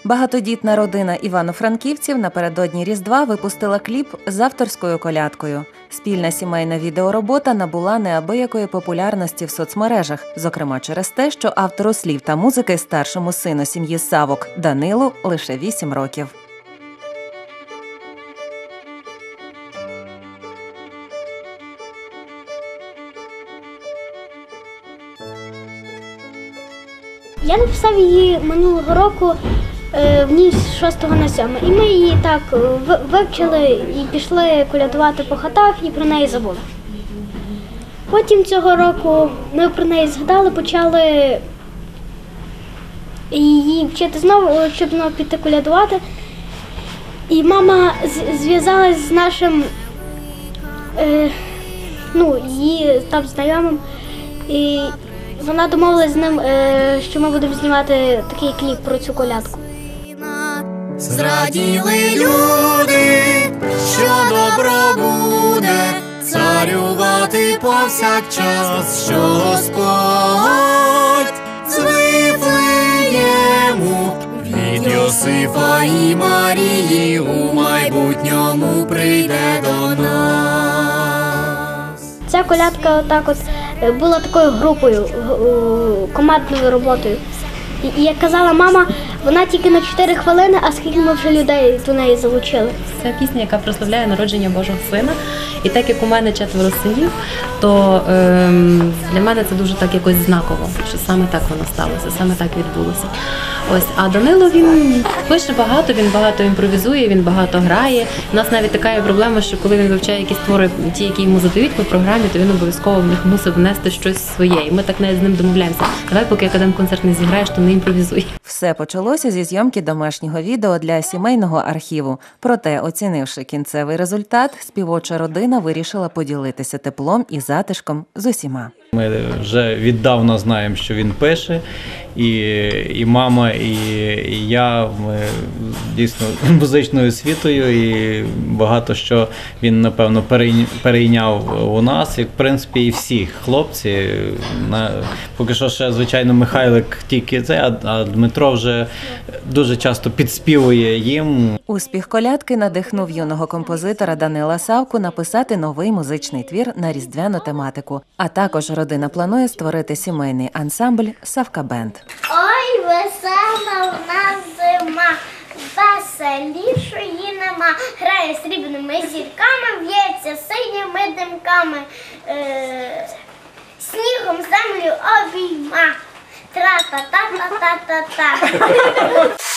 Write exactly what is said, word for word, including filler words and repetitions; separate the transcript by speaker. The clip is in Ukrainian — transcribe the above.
Speaker 1: Багатодітна родина івано-франківців напередодні Різдва випустила кліп з авторською колядкою. Спільна сімейна відеоробота набула неабиякої популярності в соцмережах, зокрема через те, що автору слів та музики, старшому сину сім'ї Савок Данилу, лише вісім років.
Speaker 2: Я написав її минулого року в ніч з шостого на сьоме. І ми її так вивчили і пішли колядувати по хатах і про неї забули. Потім цього року ми про неї згадали, почали її вчити знову, щоб знову піти колядувати. І мама зв'язалась з нашим, ну, її там знайомим. І вона домовилась з ним, що ми будемо знімати такий кліп про цю колядку.
Speaker 3: Зраділи люди, що добро буде царювати повсякчас, що Господь з Вифлеєму від Йосифа і Марії у майбутньому прийде до нас.
Speaker 2: Ця колядка отак от була такою групою, командною роботою. І, як казала мама, вона тільки на чотири хвилини, а скільки ми вже людей до неї залучили.
Speaker 4: Це пісня, яка прославляє народження Божого Сина. І так як у мене четверо синів, то е, для мене це дуже так якось знаково, що саме так воно сталося, саме так відбулося. Ось, а Данило, він пише багато, він багато імпровізує, він багато грає. У нас навіть така є проблема, що коли він вивчає якісь твори, ті, які йому задають по програмі, то він обов'язково в них мусив внести щось своє. І ми так навіть з ним домовляємося. Давай, поки академ-концерт не зіграєш, то не імпровізуй.
Speaker 1: Все почалося зі зйомки домашнього відео для сімейного архіву. Проте, оцінивши кінцевий результат, співоча родина вирішила поділитися теплом і затишком з усіма.
Speaker 5: Ми вже віддавна знаємо, що він пише, і, і мама, і, і я, ми дійсно музичною освітою, і багато що він, напевно, перейняв у нас, як, в принципі, і всі хлопці. На, поки що ще, звичайно, Михайлик тільки це, а Дмитро вже дуже часто підспівує їм.
Speaker 1: Успіх колядки надихнув юного композитора Данила Савку написати новий музичний твір на різдвяну тематику. А також родина планує створити сімейний ансамбль «Савка Бенд».
Speaker 6: Ой, весела в нас зима, веселішої нема. Грає срібними зірками, в'ється синіми димками, е- снігом землю обійма. Тра-та-та-та-та-та-та.